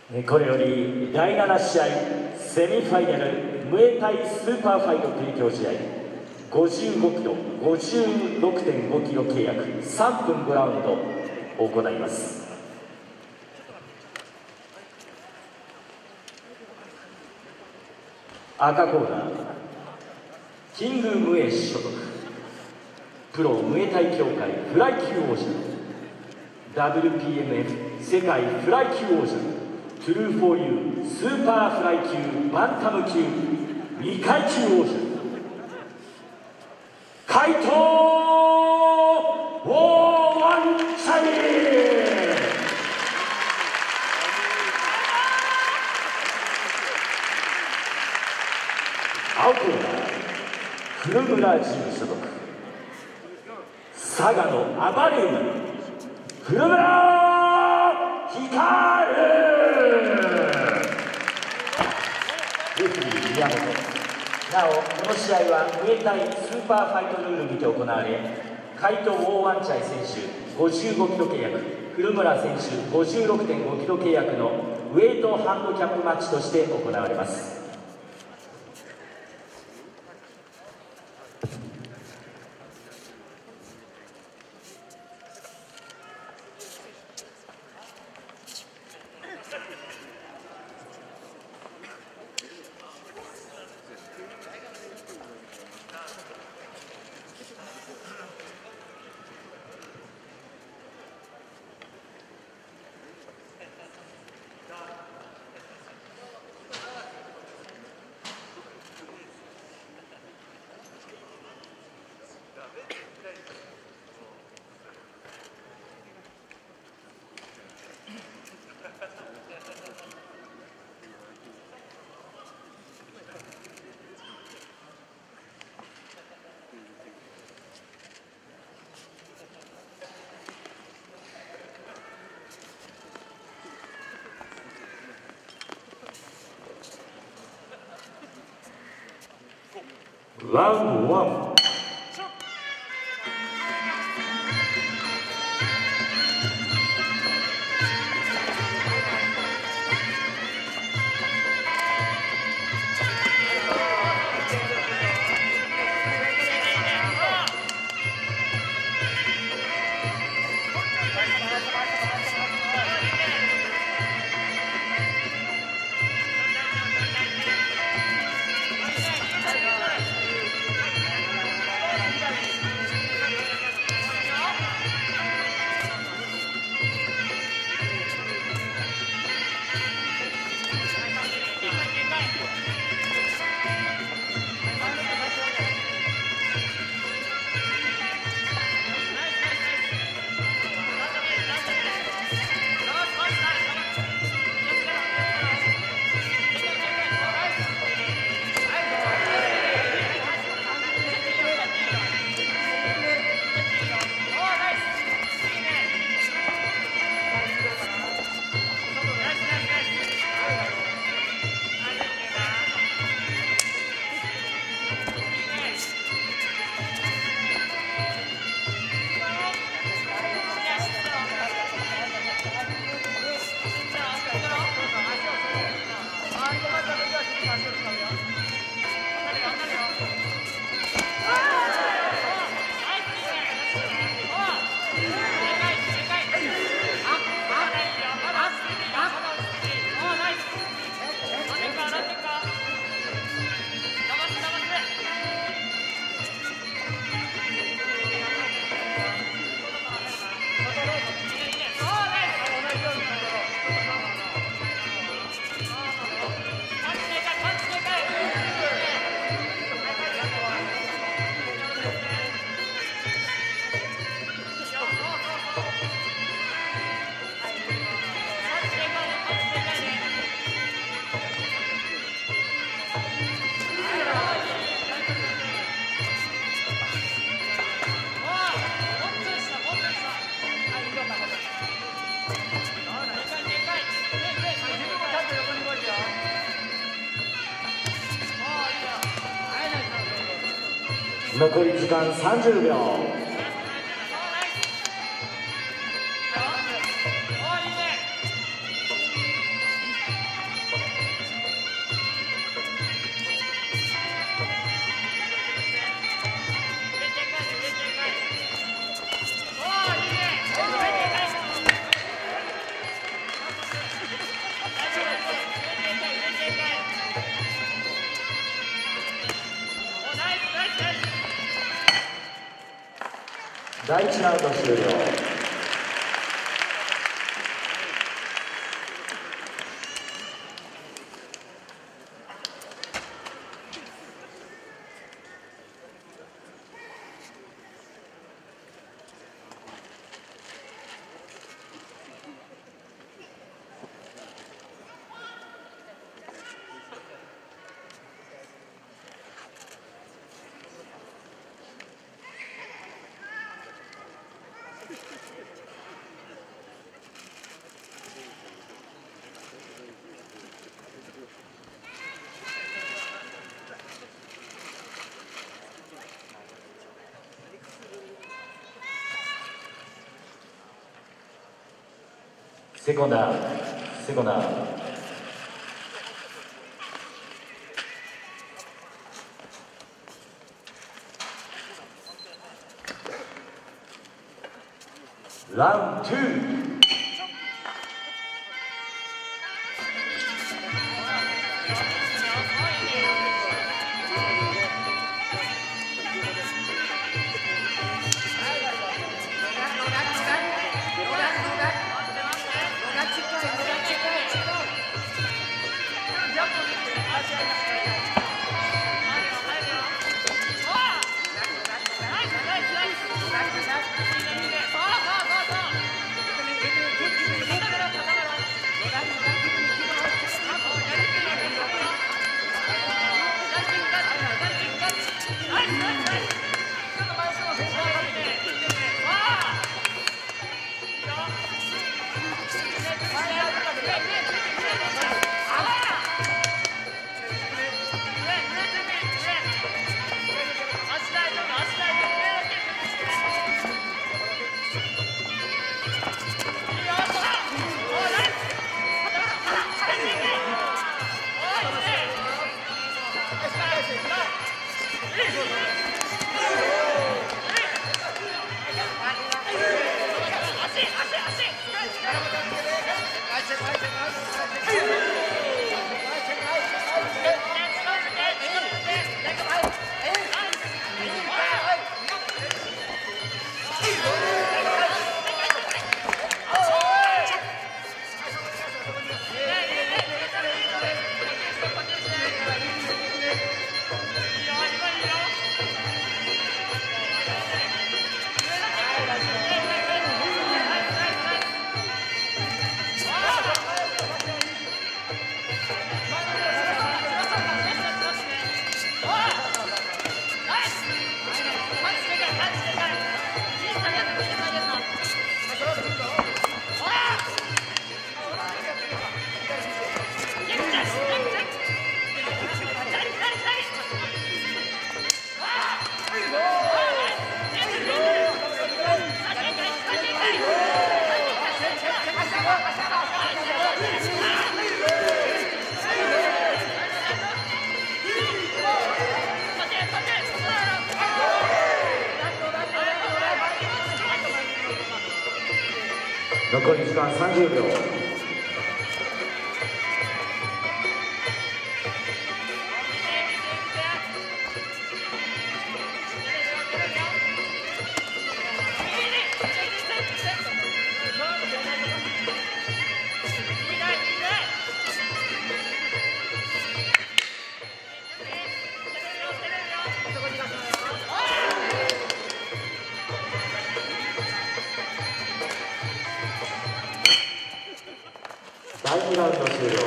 これより第7試合セミファイナルムエタイスーパーファイト提供試合55キロ 56.5 キロ契約3分5ラウンドを行います。赤コーナーキングムエ所属プロムエタイ協会フライ級王者 WPMF 世界フライ級王者トゥルーフォーユースーパーフライ級バンタム級2階級王者怪盗ウォーワンチャイ青コーナー古村ジム所属佐賀の暴れ馬古村光レフリー宮本。なおこの試合はムエタイスーパーファイトルールにて行われ怪盗ウォーワンチャイ選手55キロ契約古村選手 56.5 キロ契約のウェイトハンドキャップマッチとして行われます。ラウンド1。残り時間30秒。 第1ラウンド終了。セコンダー、セコンダー。ラウンド2。残り時間30秒。第2ラウンド終了です。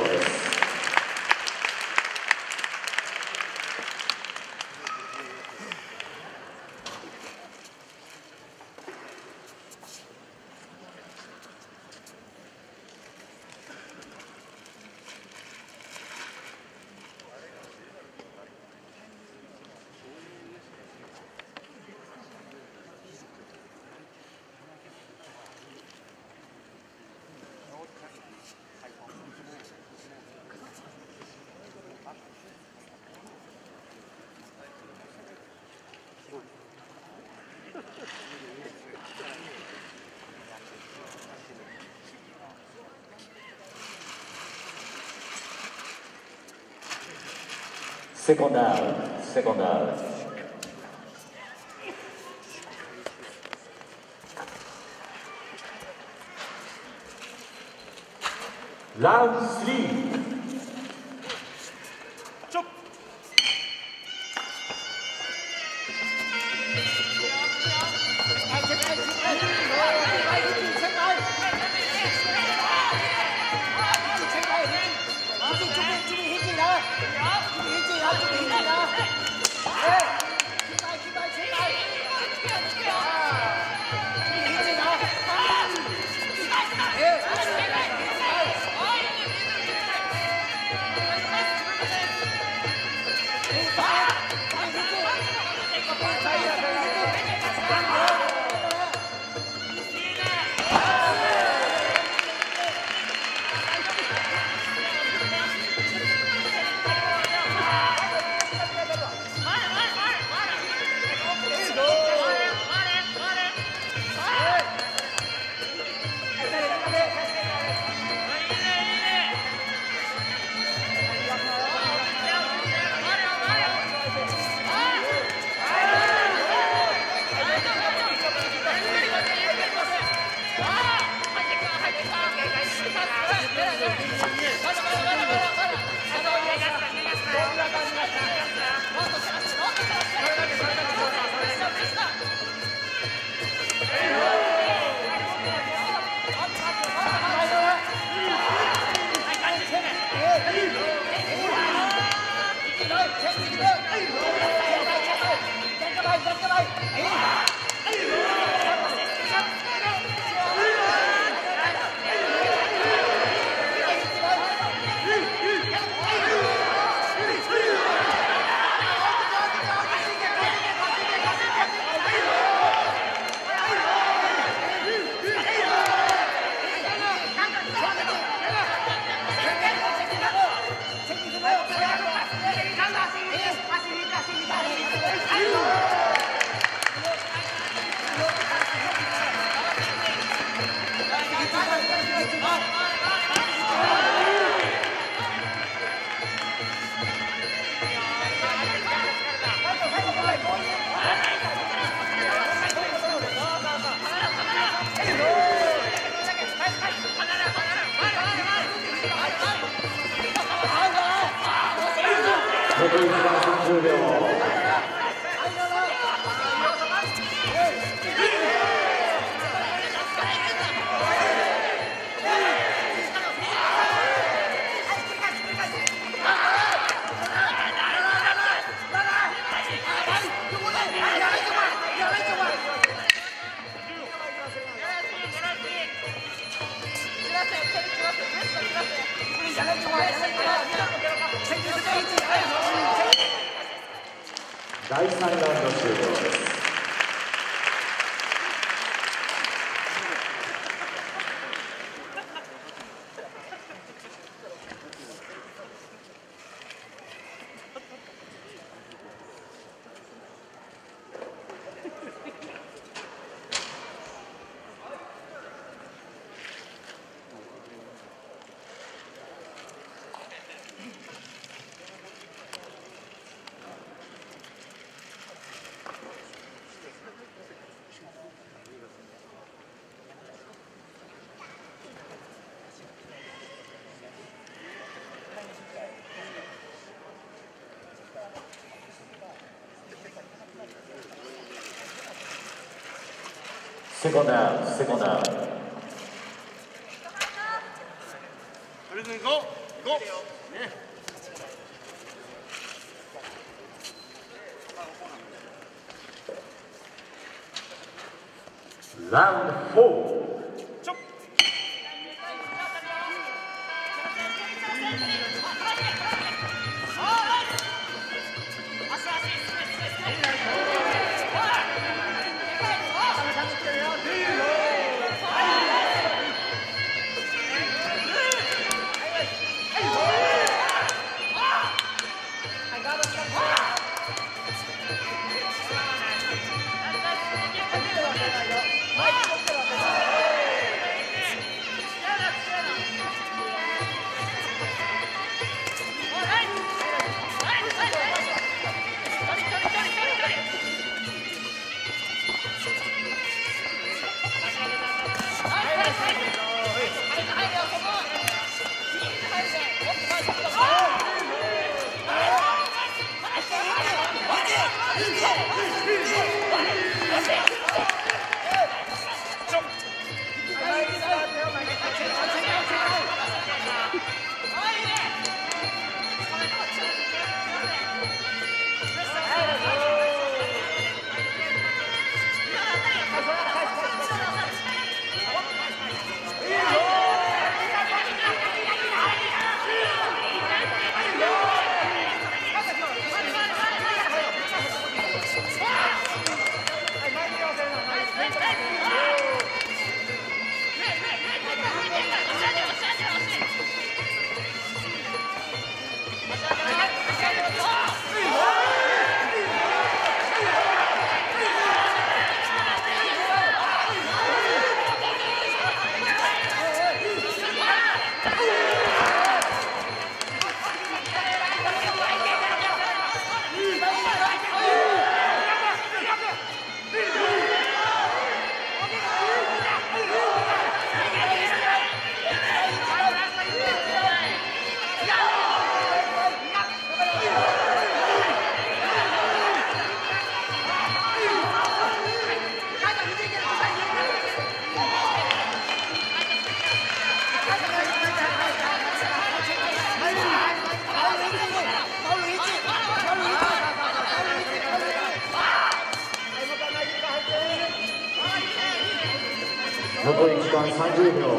セコンダウン、セコンダウン。 ラウンド3。残り時間30秒。第3ラウンド終了です。セコンドアウト、セコンドアウト。ラウンド4。 残り時間30秒。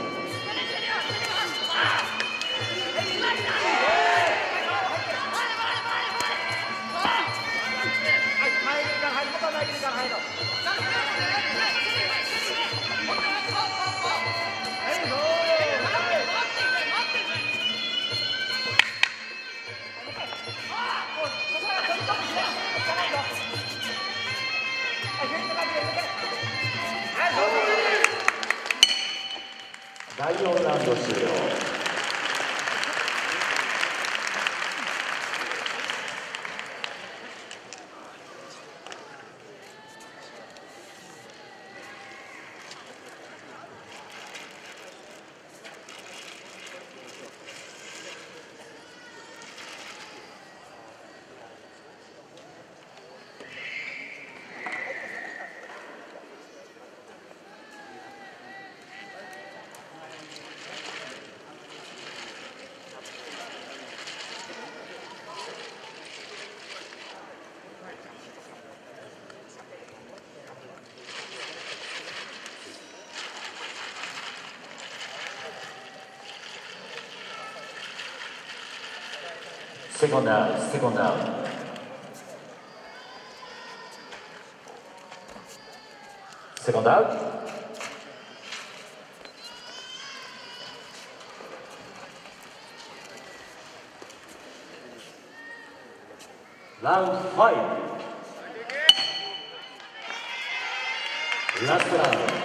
第4ラウンド終了。Second out, second out. Second out. Round 5. Last round.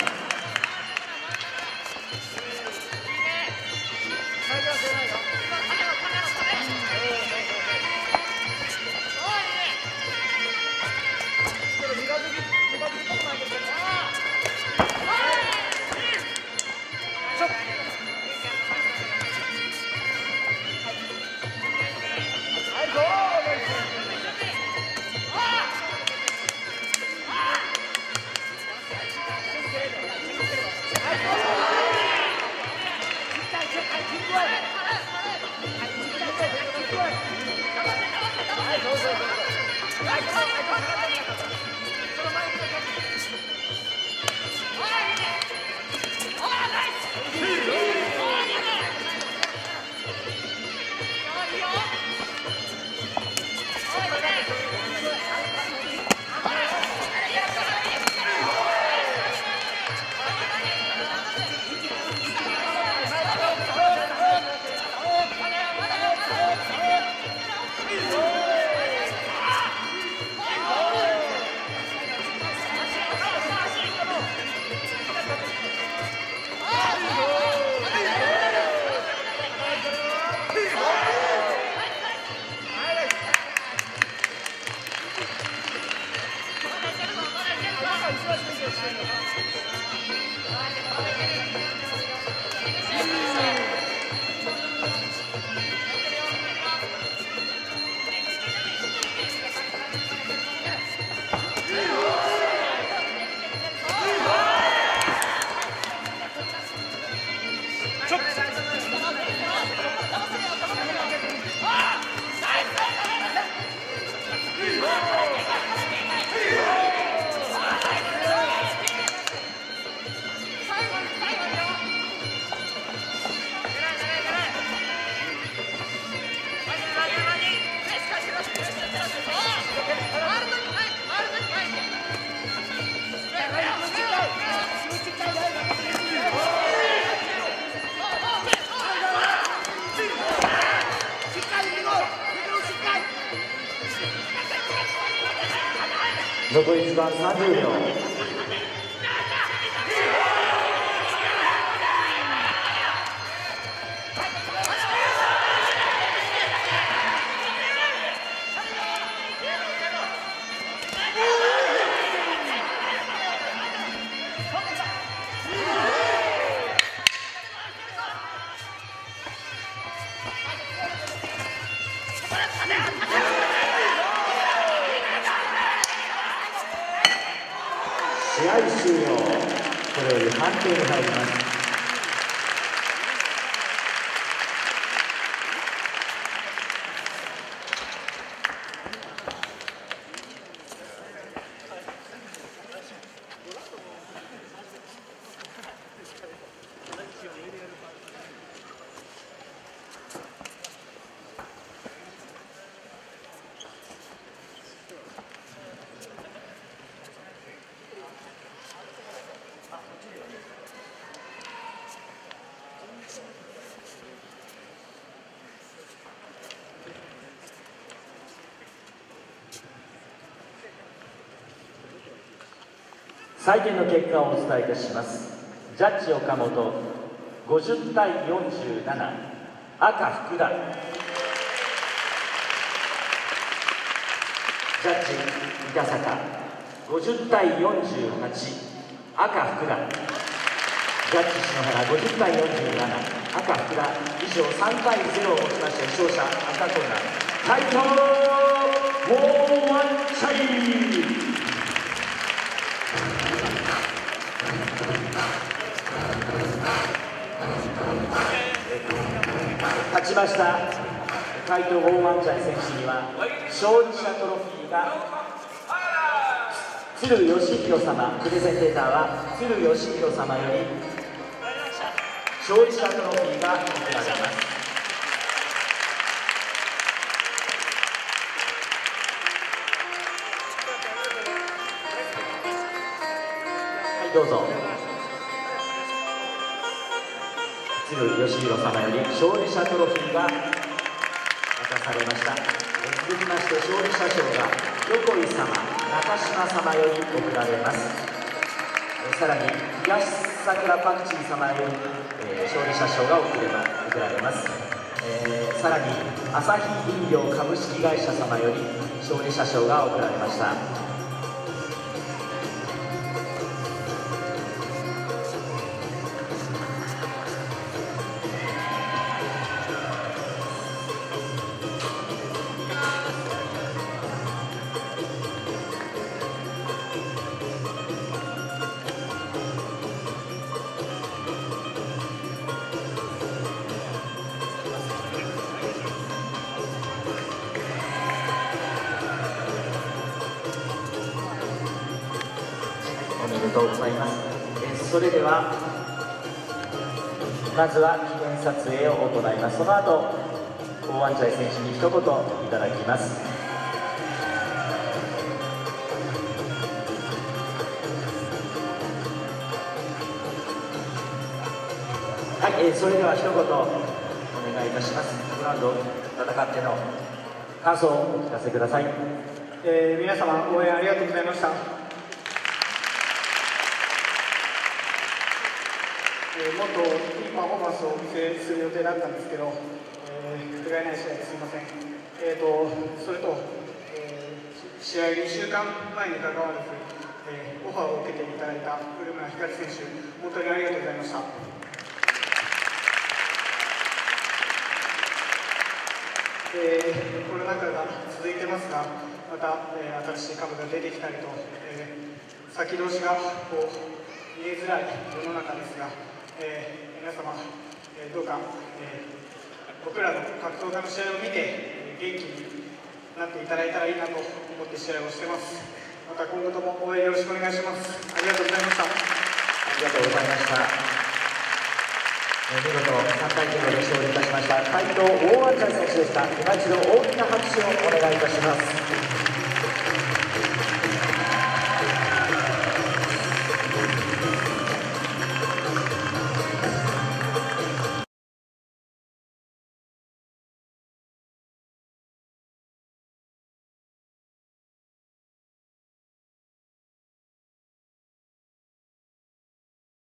残り時間30秒。試合終了。これより判定に入ります。採点の結果をお伝えいたします。ジャッジ岡本50対47、赤福田。ジャッジ三田坂50対48、赤福田。ジャッジ篠原50対47、赤福田。以上3対0をもちまして勝者赤コーナータイトルウォーワンチャイ。勝ちました海藤ウォーマンチャイ選手には勝利者トロフィーが鶴義弘様、プレゼンテーターは鶴義弘様より勝利者トロフィーが贈られます。はい、どうぞ。鶴義弘様より勝利者トロフィーが渡されました。続きまして勝利者賞が横井様、中島様より贈られます。さらに東桜パクチー様より、勝利者賞が贈られます。さらに朝日飲料株式会社様より勝利者賞が贈られました。おめでとうございます。それではまずは記念撮影を行います。その後ウォーワンチャイ選手に一言いただきます。はい、それでは一言お願いいたします。グラウンド戦っての感想をお聞かせください。 皆様応援ありがとうございました。もっといいパフォーマンスをお見せする予定だったんですけど、不甲斐ない試合ですいません。それと、試合2週間前に関わらず、オファーを受けていただいた古村光選手、本当にありがとうございました。コロナ禍が続いてますが、また、新しい株が出てきたりと、先通しが見えづらい世の中ですが、皆様、どうか、僕らの格闘家の試合を見て元気になっていただいたらいいなと思って試合をしてます。また今後とも応援よろしくお願いします。ありがとうございました。 ありがとうございました。見事3対0で勝利いたしました海藤ウォーワンチャイ選手でした。今一度大きな拍手をお願いいたします。